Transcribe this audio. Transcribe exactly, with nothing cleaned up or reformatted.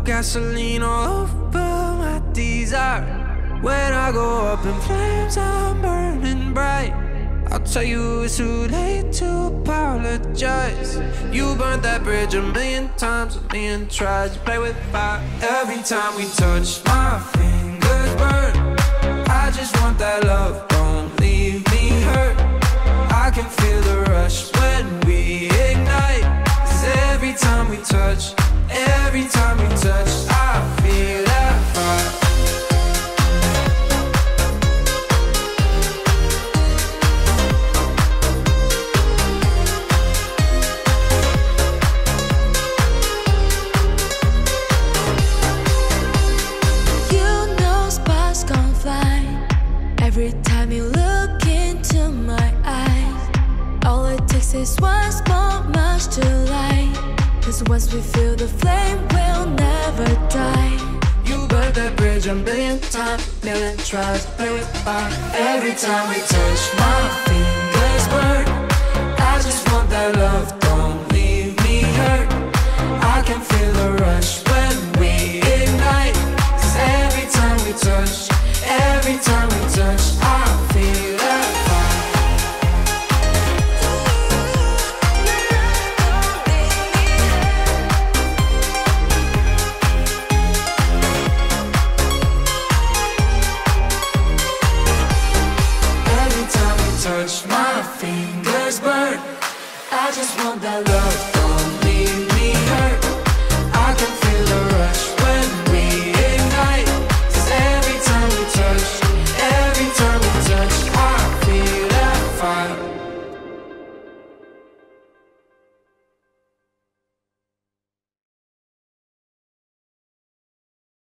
gasoline all over my desire. When I go up in flames, I'm burning bright. I'll tell you it's too late to apologize. You burnt that bridge a million times, a million tries. You play with fire. Every time we touch, my fingers burn. I just want that love, don't leave me hurt. I can feel the rush when we ignite. 'Cause every time we touch, every time we touch, I feel that fire. Every time you look into my eyes, all it takes is one small match to light. 'Cause once we feel the flame, we'll never die. You burned that bridge a million times, million tries. Play with fire. Every time we touch, my fingers burn. I just want that love, don't leave me hurt. I can feel the rush when we ignite. 'Cause every time we touch, every time we touch, I feel that fire. Every time we touch, my fingers burn. I just want that love, don't leave me hurt.